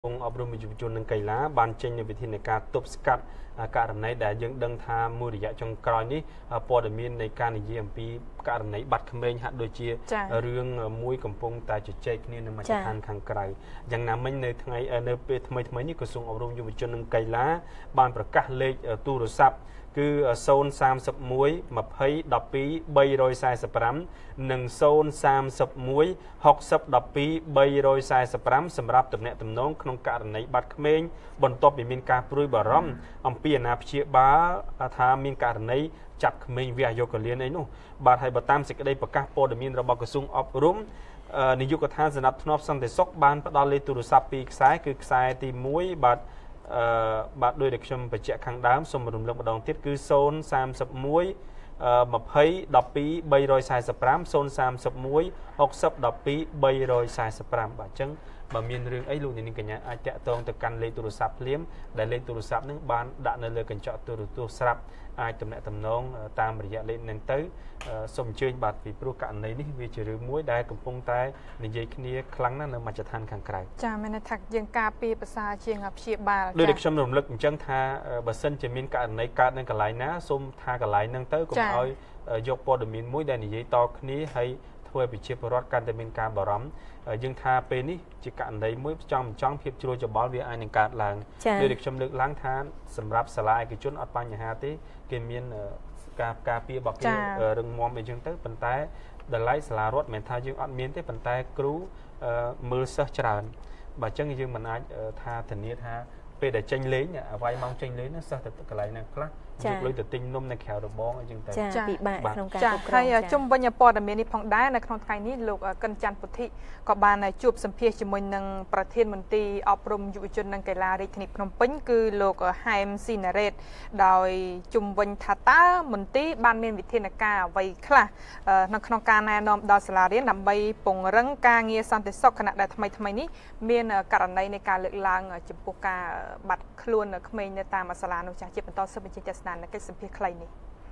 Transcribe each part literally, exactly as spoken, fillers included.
องอบรมยุวชนนังไกล้าบานเจนในวิธีในการตบสกัดการในแต่ยังดังทามือระยะจงกรอยนี้ปอดมีในการเยี่ยมปีการในบัตรเขมรหัดโดยเชี่ยเรื่องมวยกำปงแต่จุดใจนี่ในมาจากทางทางไกลอย่างนั้นไม่ในทางไอในเปิดทำไมทำไมนี่กระทรวงอบรมยุวชนนังไกล้าบานประกาศเลขตู้โทรศัพท์คือโซนสามสิบมวยมาให้ดับปีใบรอยสายสปรัมหนึ่งโซนสามสิบมวยหกสิบดับปีใบรอยสายสปรัมสำหรับตำแหน่งตำน้องขนมการในบัตรเขมรบนโต๊ะมีการปลุยบารมอัมพีนาพิเชบ้าทามีการในจับเขมรวิทยากรเลียนไอ้นู่บาทไทยบัตตามสิกได้ประกาศโปรดมีระบบกระทรวงอบรมนิยุกทานสนับสนุนสันติสุขบานประดาเลตุรศัพท์ปีกซ้ายคือซ้ายตีมวยบัตรบาดโดยเด็กชมไปเจ้าขังดามสมรุมลงมาดองทิศคือโซนสามสิบมวยมาเพย์ดับปีใบรอยสายสปรัมโซนสามสิบมวยหกสิบดับปีใบรอยสายสปรัมบาดจังบามีนเรื่องไอ้ลูกนี่กันเนี่ยอาจจะตรงแต่การเล่นโทรศัพท์เลี้ยมแต่เล่นโทรศัพท์นึงบานด่าในเลยกันเจาะตัวตัวสลับอาจตำแหน่งตำน้องตามระยะเล่นนั่งตื้อสมเชื่อบาดปีปลุกกันในนี้วิจิตรมวยได้กับพงใต้ในใจคณีครั้งนั้นเรามาจะทานขังไกลจ้าไม่ในถักยังกาปีภาษาเชียงอับเชียบาโดยเด็กชมรมลึกจังท่าบัสเซนจะมีการในการนั่งกับไหลนะส้มท่ากับไหลนั่งตื้อก็เอายกปอดมีนมวยได้ในใจต่อคณีให้ถ้วยไปเชียบรอดการจะมีการบารมยังทาเป็นนี่จิการในมวยจอมจ้องเพียบจุลจะบอลเวียอันในการล้างโดยเด็กชมลึกล้างทานสำหรับสลายกิจนอัดปัญญาที่เกมีนกาบกาปีบอกเกี่ยวเรื่องมอมไปจึงตื้อปันท้ายเดลัยสลารถเหมือนทาจึงอัดมีนที่ปันท้ายครูมือเสือจานบาดจังจึงมันอาจทาถึงนี้ทาไปแต่จังเลี้ยเนี่ยไว้มองจังเลี้ยนั่นสักแต่กระไรนั่นครับจุดเลยแต่ติงนุ่มในแขวดบองจึงแต่จะปีบ่ายจะใครจุ่มบรรยากาศแบบนี้พองได้ในครั้งไทยนี้ลูกกันจันปุถิก็บานในจูบสัมเพชจมวยนังประเทศมณฑีอบรมยุวชนนังไกลาในธนิพนมปิ้งคือลูกไฮมซีนาเรตโดยจุ่มวันทัตตามณฑีบานเมียนวิเทนกาไว้คละนักขนมการแนนอมดอสลาเรียนนำใบปงรังกาเงียสันติศกขณะใดทำไมทำไมนี้เมียนการในในการเลือกลางจุ่มปุกาบัดคล้วนเขมรในตามมาสลาโนชาเจ็บเป็นต้นเสเป็นจิตสนานในกิจสัมเพใครนี่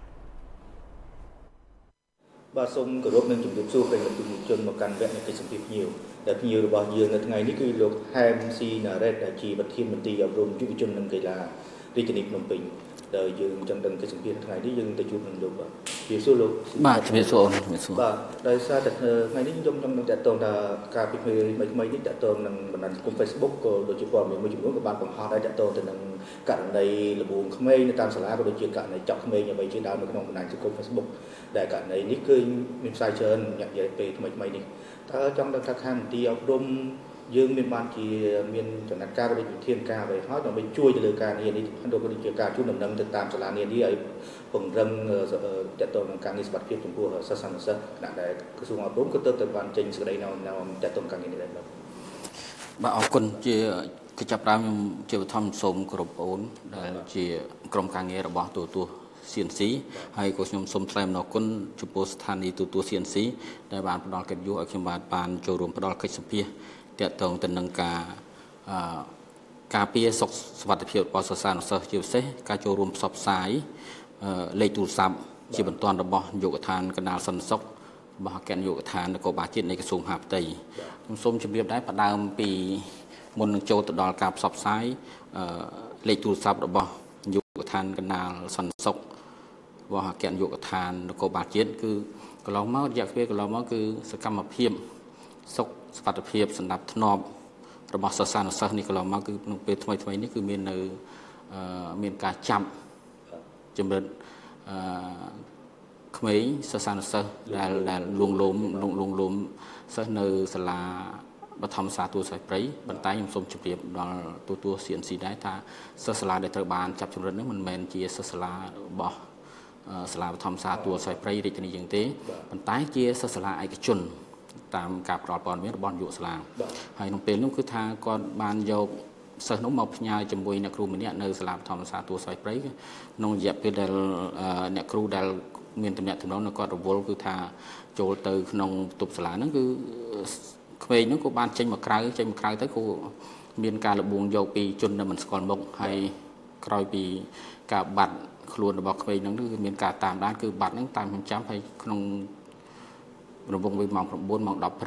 บาสมกรบหนึ่งจุดจุดสู้เป็นจุดจนมาการแวะในกิจสัมเพnhiềuแต่nhiềuระบาดเยอะในทั้งไงนี่คือโลกแฮมซีนาเรตแต่จีบัตรทีมมันตีอบรมยุวชนนังไกลาดิจินิพนมปิงเดี๋ยวยืนจังดังกิจสัมเพทั้งไงนี่ยืนแต่จุดหนึ่งดูบ่เยซูโลกบ่เยซูเยซูบ่ได้ทราบแต่ไงนี่ยมยมแต่ตรงแต่การปิดมือไม่ไม่นี่แต่ตรงนังบันดันกลุ่มเฟซบุ๊กก็โดยเฉพาะมีมาจุดนู้นกับบางของฮาได้แต่ตรงแต่นังการในระบบเขมรในตามสลาก็โดยเฉพาะการในจับเขมรอย่างไปเชื่อดาวในขนมบันดันกลุ่มเฟซบุ๊กแต่การในนี่คือมีสายเชิญอย่างใหญ่ไปทำไมไม่นี่ถ้าจังดังทักทายตีอบรมยืมมีบางทีมีจังหวัดการก็ได้เทียนการไปเขาต้องไปช่วยจะเลือกการเรียนนี่ท่านโดยก็ได้เกี่ยวกับชุดนำนำติดตามสลาเนี่ยที่ไอ้ผมเริ่มจะต้องการในสบัดเพียบชมพูสัสันสัขณะใดกระทรวงอบรมก็เติมเต็มวันจริงสุดใดแนวแนวจะต้องการในนี้ครับบ่เอาคนเจียกิจกรรมเจียทำสมกรบโอนได้เจียกรมการเงินระบาดตัวตัวเสียนสีให้กสมสมแสลมนกุลจุปสถานีตัวตัวเสียนสีได้บานปดอลเกิดยุอักษรบาทบานโจรวมปดอลกิจสัมพีเตะตรงตันนังกาการเปียสกสวัสดิภาพปอสสารเสจิวเซการโจรวมสอบสายเลตูซับจีบันตอนระบโยกทานกนาสันซกบะแกนโยกทานกบาจิตในกระทรวงหาบไตสมจำเรียบได้ประดามปีมนโจตดอลกับสอบสายเลตูซับระบโยกทานกนาสันซกว่าแกนโยกทานกบาจิตคือกลองเมาอยากเพียกลองเมาคือสกรรมเพียบซกสวัสดิภาพสนับทนอบระบบสสารสนี่ก็เรามาคือเป็นทำไมทำไมนี่คือมีในมีการจำจำเป็นขมิ้นสสารสได้ได้ลงลมลงลงลมสในสลาบัตรธรรมสาตัวใส่ปรีบรรทัยยังสมจุดเรียบดอลตัวตัวเสียนสีได้ถ้าสสลาได้ตระบานจับจำเป็นนั้นมันแมนเจียสสลาบ่สลาบัตรธรรมสาตัวใส่ปรีได้จะนี่ยังเต้บรรทัยเจียสสลาไอกชนตามการปลอดปลอดเมื่อบอลอยู่สลางให้น้องเป็นนุ่งคือทางก่อนบานโยกเสนอมาพญาจมวยนักครูมันเนี่ยในสลามทอมสาตัวใส่ปรีน้องเหยียบคือเดลนักครูเดลเมียนตำแหน่งถึงน้องนักกอดระบบคือทางโจลเตอร์น้องตุบสลานั่นคือเคยนั่นก็บานเจนมาคราวเจนมาคราวแต่กูเมียนการระบุงโยปีจนมันสกอลมกให้ครอยปีกับบัตรครูระบบเคยนั่นคือเมียนการตามด้านคือบัตรนั่งตามจำให้น้องระบบไปมองระบบมองดับพฤกษ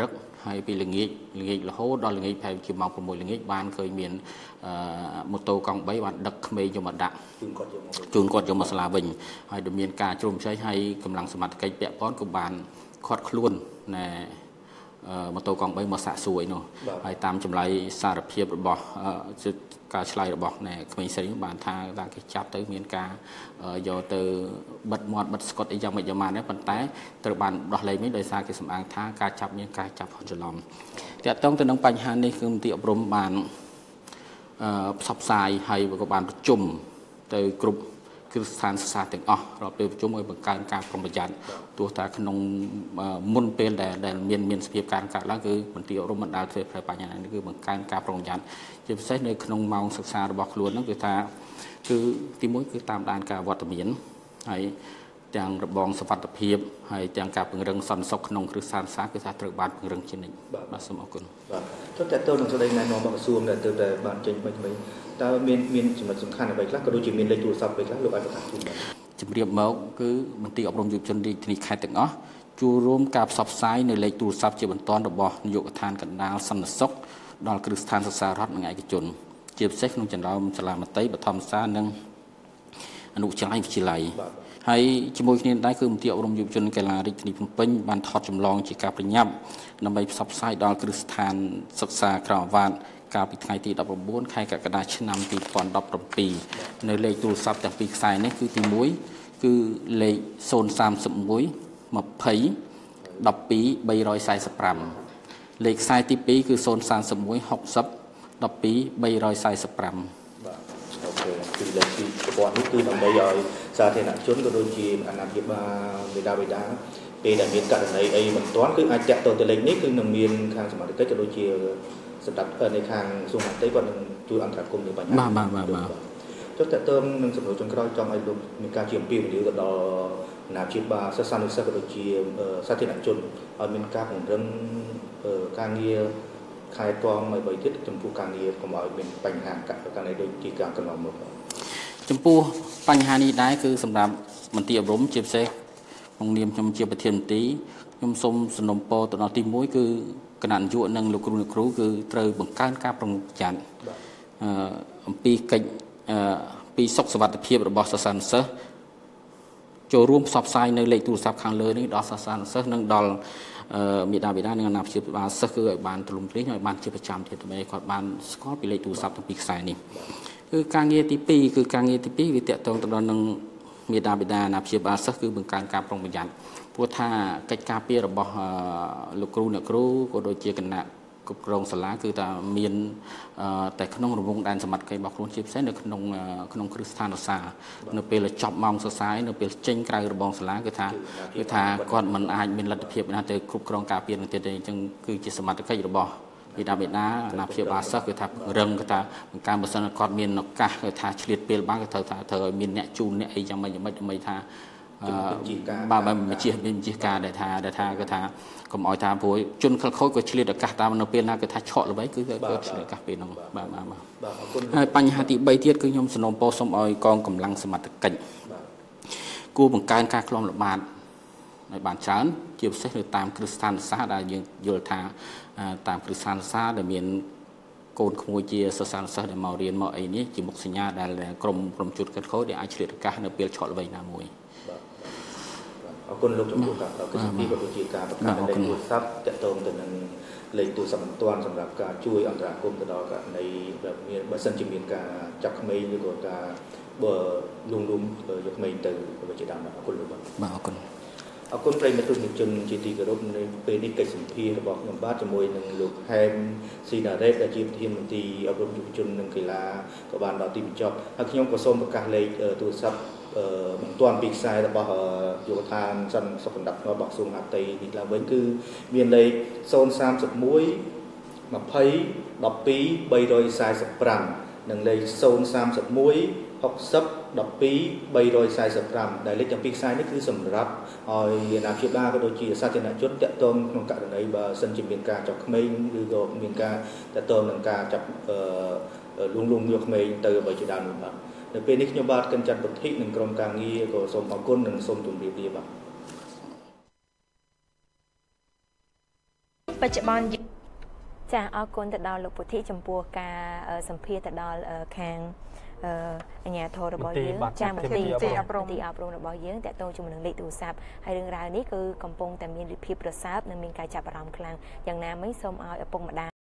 ហើយពីល្ងាចល្ងាចរហូតដល់ល្ងាចប្រហែលជាម៉ោង6ល្ងាចបានឃើញមានម៉ូតូកង់3បានដឹកក្មេងយកមកដាក់ជូនគាត់យកមកសាលាវិញហើយដែលមានការជ្រុំជ្រែកហើយកម្លាំងសមត្ថកិច្ចពាក់ព័ន្ធក៏បានខាត់ខ្លួនណែម៉ូតូកង់3មកសាកសួរនោះហើយតាមចម្លើយសារភាពរបស់ការឆ្លើយរបស់ណែក្មេងស្រីបានថាថាគេចាប់ទៅមានការយកទៅបិទមាត់បិទស្កុតអីយ៉ាងម៉េចយ៉ាងម៉ាដែរប៉ុន្តែត្រូវបានដោះលែងវិញដោយសារគេសម្អាងថាការចាប់មានការចាប់ច្រឡំតាក់ទងទៅនឹងបញ្ហានេះគឺមន្ទីរអប់រំបានផ្សព្វផ្សាយហើយក៏បានប្រជុំទៅគ្រប់គ្រឹះស្ថានសិក្សាទាំងអស់រាប់ពេលប្រជុំឲ្យបង្កើនការប្រុងប្រយ័ត្នទោះតែក្នុងមុនពេលដែលដែលមានមានសភាពការកើតឡើងគឺមន្ទីរអប់រំបណ្ដាលធ្វើបញ្ហានេះគឺបង្កើនការប្រុងប្រយ័ត្នជាពិសេសនៅក្នុងម៉ោងសិក្សារបស់ខ្លួនហ្នឹងគឺថាគឺទីមួយគឺតាមដានការវត្តមានហើយទាំងរបងសុវត្ថិភាពហើយទាំងការពង្រឹងសន្តិសុខក្នុងគ្រឹះស្ថានសិក្សាគឺថាត្រូវបានពង្រឹងជានិច្ចបាទសូមអរគុណបាទចុះតើតើនឹងសេចក្តីណែនាំរបស់ក្រសួងដែលទើបតែបានចេញមិញមិញតើមានមានចំណុចសំខាន់អ្វីខ្លះក៏ដូចជាមានលេខទូរស័ព្ទអ្វីខ្លះលោកអាចប្រកាសជូនបានជម្រាបមកគឺមន្ទីរអប់រំយុវជនរាជធានីខេត្តទាំងអស់ចូលរួមការផ្សព្វផ្សាយនៅលេខទូរស័ព្ទជាបន្តរបស់នាយកដ្ឋានកណ្ដាលសន្តិសុខដល់គ្រឹះស្ថានសិក្សារដ្ឋនិងឯកជនជាពិសេសក្នុងចំណោមសាលាមត្តេយ្យបឋមសិក្សានិងអនុវិទ្យាល័យវិទ្យាល័យហើយជាមួយគ្នាដែរគឺមន្ទីរអប់រំយុវជនកីឡារាជធានីភ្នំពេញបានថតចម្លងជាការប្រញាប់ដើម្បីផ្សព្វផ្សាយដល់គ្រឹះស្ថានសិក្សាក្រៅអាវ៉ាតកាលពីថ្ងៃទីដប់ប្រាំបួនខែកក្កដាឆ្នាំពីរពាន់ដប់ប្រាំពីរនៅលេខទូរស័ព្ទទាំងពីរខ្សែនេះគឺទីមួយគឺលេខศูนย์ สามสิบเอ็ด ยี่สิบ ดอบពីរ បីរយសែសិបប្រាំលេខខ្សែទីពីរគឺศูนย์ สามสิบเอ็ด หกสิบ ดอบពីរ បីរយសែសិបប្រាំបាទអូខេគឺលេខទីប្រព័ន្ធនេះគឺដើម្បីឲ្យសាធារណជនក៏ដូចជាអាណាព្យាបាលមេដាបេដាពេលដែលមានករណីអីមិនទាន់គឺអាចតាក់ទងទៅលេខនេះគឺនឹងមានខាងសមាជិកក៏ដូចជាសម្រាប់នៅខាងសួងមន្ត្រីគាត់នឹងជួយអន្តរាគមន៍លើបញ្ហាបាទបាទបាទបាទចុះតើតើនឹងសំណួរចុងក្រោយចង់ឲ្យលោកមានការជាអំពាវនាវទៅដល់អាណាព្យាបាលសិស្សានុសិស្សក៏ដូចជាសាធារណជនឲ្យមានការពង្រឹងការងារខែតមឲ្យបីទៀតចំពោះការងារកុំឲ្យមានបញ្ហាករណីដូចជាការកន្លងមកចំពោះបញ្ហានេះដែរគឺសម្រាប់មន្ទីរអប់រំជាពិសេសក្នុងនាមខ្ញុំជាប្រធានមន្ទីរខ្ញុំសូមសំណូមពរទៅដល់ទីមួយគឺគណៈនាយកនិងលោកគ្រូអ្នកគ្រូគឺត្រូវបង្កើនការប្រុងប្រយ័ត្នអំពីកិច្ចពីសុខសុវត្ថិភាពរបស់សិស្សានុសិស្សចូលរួមផ្សព្វផ្សាយនៅលេខទូរស័ព្ទខាងលើនេះដល់សិស្សានុសិស្សនិងដល់មេដាបេដានិងអាណាព្យាបាលសិស្សគឺឲ្យបានទូលំទូលាយហើយបានជាប្រចាំទៀតដើម្បីគាត់បានស្គាល់ពីលេខទូរស័ព្ទទាំងពីរខ្សែនេះគឺការងារទីពីរគឺការងារទីពីរវាតាក់ទងទៅដល់នឹងមេដាបេដាអាណាព្យាបាលសិស្សគឺបង្កើនការប្រុងប្រយ័ត្នព្រោះថាកិច្ចការពាររបស់លោកគ្រូអ្នកគ្រូក៏ដូចជាគណៈគ្រប់គ្រងសាលាគឺថាមានតែក្នុងរង្វង់ដែនសមត្ថកិច្ចរបស់ខ្លួនជាពិសេសនៅក្នុងក្នុងគ្រឹះស្ថានសិក្សានៅពេលចប់ម៉ោងសិក្សានៅពេលចេញក្រៅរបងសាលាគឺថាគឺថាគាត់មិនអាចមានលទ្ធភាពណាទៅគ្រប់គ្រងការពារនឹងទៀតទេអញ្ចឹងគឺជាសមត្ថកិច្ចរបស់មេដាបេដាអាណាព្យាបាលសិស្សគឺថារឹងគឺថាបង្កើនបើសិនគាត់មានឱកាសគឺថាឆ្លៀតពេលបានគឺត្រូវថាត្រូវឲ្យមានអ្នកជូនអ្នកអីយ៉ាងម៉េចយ៉ាងម៉េចដើម្បីថាបាទបាទវិជាវិជាការដែលថាដែលថាគឺថាកុំឲ្យថាព្រោះជនខិលខូចក៏ឆ្លៀតឱកាសតាមនៅពេលណាគឺថាឆក់ល្បីគឺគាត់ឆ្លៀតឱកាសពេលហ្នឹងបាទបាទបាទបាទអរគុណហើយបញ្ហាទីបីទៀតគឺខ្ញុំសនំពោសូមឲ្យកងកម្លាំងសមត្ថកិច្ចគួរបង្កើនការក្លំល្បាតឲ្យបានច្រើនជាពិសេសនៅតាមគ្រឹះស្ថានសិក្សាដែលយើងយល់ថាតាមគ្រឹះស្ថានសិក្សាដែលមានកូនក្មួយជាសិស្សានុសិស្សដែលមករៀនមកអីនេះជាមុខសញ្ញាដែលក្រុមក្រុមជួតកិច្ចខូចដែលអាចឆ្លៀតឱកាសនៅពេលឆក់ល្បីណាមួយអរគុណលោកជំនួសការកិច្ចទីក៏ដូចជាការប្រកាសលេខទូរស័ព្ទតាក់ទងទៅនឹងលេខទូរស័ព្ទបន្ទាន់សម្រាប់ការជួយអន្តរាគមន៍ទៅដល់ករណីแบบមានបើសិនជាមានការចាប់ក្មេងឬក៏ការបើលួងលំយកក្មេងទៅវិជាដើមអរគុណលោកបាទអរគុណអរគុណប្រិយមិត្តទស្សនិកជនជាទីគោរពនៅពេលនេះកិច្ចសម្ភាសរបស់ខ្ញុំបាទជាមួយនឹងលោកហែមស៊ីណារ៉េតដែលជាប្រធានមន្ត្រីអប់រំយុវជននិងកីឡាក៏បានដល់ទីបញ្ចប់ហើយខ្ញុំក៏សូមប្រកាសលេខទូរស័ព្ទបន្ទាន់ពីខ្សែរបស់យុវដ្ឋានសន្តិសុខបណ្ដាប់របស់ក្រសួងមហាផ្ទៃនេះឡើងវិញគឺមានលេខศูนย์ สามสิบเอ็ด ยี่สิบ ดอบពីរ បីរយសែសិបប្រាំនិងលេខศูนย์ สามสิบเอ็ด หกสิบ ดอบពីរ បីរយសែសិបប្រាំដែលលេខទាំងពីរខ្សែនេះគឺសម្រាប់ឲ្យអាណាព្យាបាលក៏ដូចជាសាធារណជនតាក់ទងក្នុងករណីបើសិនជាមានការចាប់ក្មេងឬក៏មានការតាក់ទងនឹងការចាប់លួងលំយកក្មេងទៅអ្វីជាដើមនោះបាទនៅពេលនេះខ្ញុំបាទកិនច័ន្ទពុទ្ធិនិងក្រុមការងារក៏សូមអរគុណនិងសូមជម្រាបលាបាទបច្ចុប្បន្នចាអរគុណទៅដល់លោកពុទ្ធិចំពោះការសម្ភាសទៅដល់ខាងអញ្ញាធររបស់យើងចាមន្ត្រីអប់រំទីអប់រំរបស់យើងតកតងជាមួយនឹងលេខទូរស័ព្ទហើយរឿងរ៉ាវនេះគឺកំពុងតែមានវិភាពប្រសើរនិងមានការចាប់អារម្មណ៍ខ្លាំងយ៉ាងណាមិញសូមឲ្យឪពុកម្ដាយ